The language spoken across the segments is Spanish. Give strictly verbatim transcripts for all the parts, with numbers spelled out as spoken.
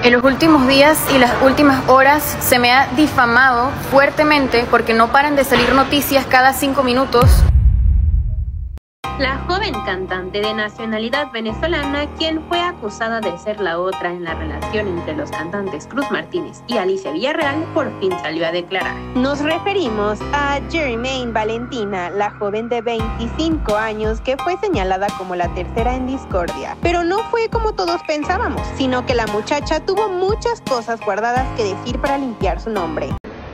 En los últimos días y las últimas horas se me ha difamado fuertemente porque no paran de salir noticias cada cinco minutos. La joven cantante de nacionalidad venezolana, quien fue acusada de ser la otra en la relación entre los cantantes Cruz Martínez y Alicia Villarreal, por fin salió a declarar. Nos referimos a Jermaine Valentina, la joven de veinticinco años que fue señalada como la tercera en discordia. Pero no fue como todos pensábamos, sino que la muchacha tuvo muchas cosas guardadas que decir para limpiar su nombre.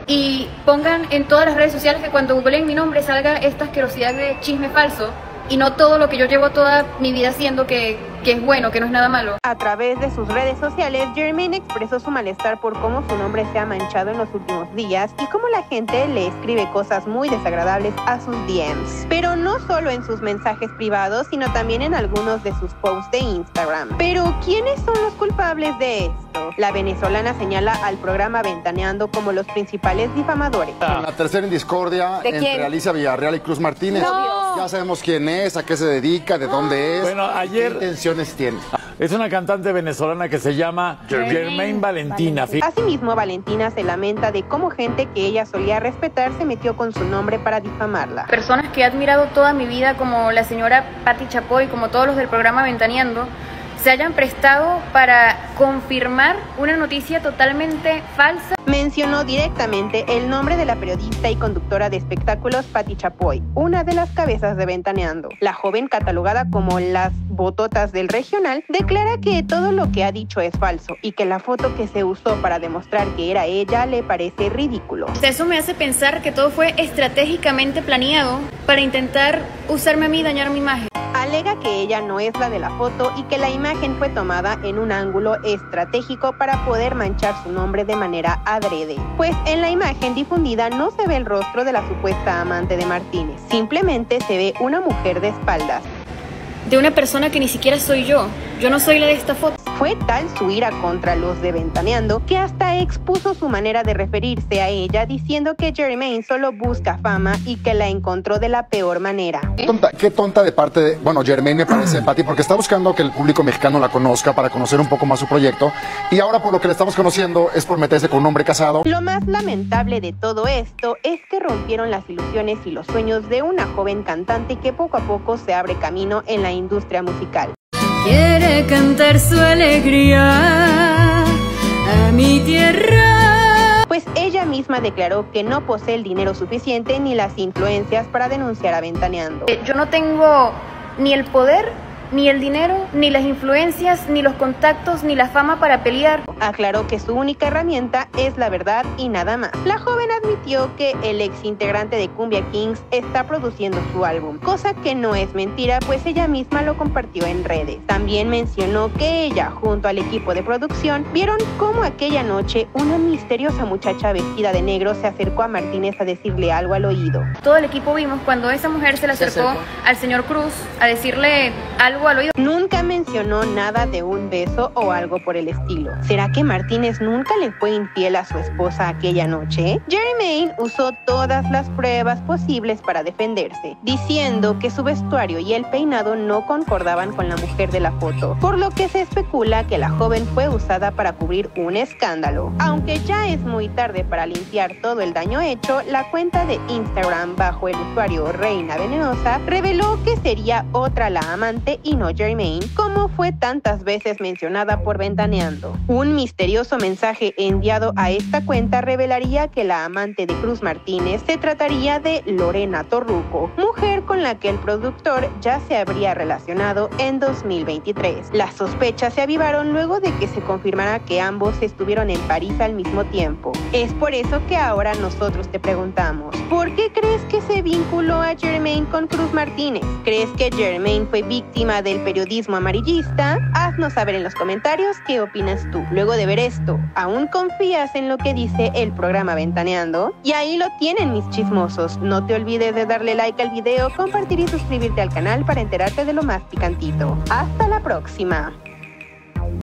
Y pongan en todas las redes sociales que cuando googleen mi nombre salga esta asquerosidad de chisme falso. Y no todo lo que yo llevo toda mi vida haciendo que, que es bueno, que no es nada malo. A través de sus redes sociales, Jermaine expresó su malestar por cómo su nombre se ha manchado en los últimos días y cómo la gente le escribe cosas muy desagradables a sus D Ms. Pero no solo en sus mensajes privados, sino también en algunos de sus posts de Instagram. Pero, ¿quiénes son los culpables de esto? La venezolana señala al programa Ventaneando como los principales difamadores. La tercera en discordia entre Alicia Villarreal y Cruz Martínez. No. Ya sabemos quién es, a qué se dedica, de dónde es. Bueno, ayer... ¿Qué intenciones tiene? Es una cantante venezolana que se llama Jermaine Valentina. Asimismo, Valentina se lamenta de cómo gente que ella solía respetar se metió con su nombre para difamarla. Personas que he admirado toda mi vida, como la señora Patti Chapoy, como todos los del programa Ventaneando, se hayan prestado para confirmar una noticia totalmente falsa. Mencionó directamente el nombre de la periodista y conductora de espectáculos Patti Chapoy, una de las cabezas de Ventaneando. La joven, catalogada como las bototas del regional, declara que todo lo que ha dicho es falso y que la foto que se usó para demostrar que era ella le parece ridículo. Eso me hace pensar que todo fue estratégicamente planeado para intentar usarme a mí y dañar mi imagen. Alega que ella no es la de la foto y que la imagen fue tomada en un ángulo estratégico para poder manchar su nombre de manera adrede. Pues en la imagen difundida no se ve el rostro de la supuesta amante de Martínez, simplemente se ve una mujer de espaldas. De una persona que ni siquiera soy yo. Yo no soy la de esta foto. Fue tal su ira contra los de Ventaneando que hasta expuso su manera de referirse a ella, diciendo que Jermaine solo busca fama y que la encontró de la peor manera. Qué tonta, qué tonta de parte de, bueno, Jermaine me parece, Patti, porque está buscando que el público mexicano la conozca para conocer un poco más su proyecto, y ahora por lo que le estamos conociendo es por meterse con un hombre casado. Lo más lamentable de todo esto es que rompieron las ilusiones y los sueños de una joven cantante que poco a poco se abre camino en la industria musical. Quiere cantar su alegría a mi tierra. Pues ella misma declaró que no posee el dinero suficiente ni las influencias para denunciar a Ventaneando. Yo no tengo ni el poder, ni el dinero, ni las influencias, ni los contactos, ni la fama para pelear. Aclaró que su única herramienta es la verdad y nada más. La joven admitió que el ex integrante de Cumbia Kings está produciendo su álbum, cosa que no es mentira, pues ella misma lo compartió en redes. También mencionó que ella, junto al equipo de producción, vieron cómo aquella noche una misteriosa muchacha vestida de negro se acercó a Martínez a decirle algo al oído. Todo el equipo vimos cuando esa mujer se le acercó al señor Cruz a decirle algo al oído. Nunca mencionó nada de un beso o algo por el estilo. ¿Será que Martínez nunca le fue infiel a su esposa aquella noche? Jermaine usó todas las pruebas posibles para defenderse, diciendo que su vestuario y el peinado no concordaban con la mujer de la foto, por lo que se especula que la joven fue usada para cubrir un escándalo. Aunque ya es muy tarde para limpiar todo el daño hecho, la cuenta de Instagram bajo el usuario Reina Venenosa reveló que sería otra la amante y no Jermaine, como fue tantas veces mencionada por Ventaneando. Un misterioso mensaje enviado a esta cuenta revelaría que la amante de Cruz Martínez se trataría de Lorena Torruco, mujer con la que el productor ya se habría relacionado en dos mil veintitrés. Las sospechas se avivaron luego de que se confirmara que ambos estuvieron en París al mismo tiempo. Es por eso que ahora nosotros te preguntamos, ¿por qué crees que se vinculó a Jermaine con Cruz Martínez? ¿Crees que Jermaine fue víctima del periodismo amarillista? Haznos saber en los comentarios qué opinas tú. Luego de ver esto, ¿aún confías en lo que dice el programa Ventaneando? Y ahí lo tienen, mis chismosos. No te olvides de darle like al video, compartir y suscribirte al canal para enterarte de lo más picantito. ¡Hasta la próxima!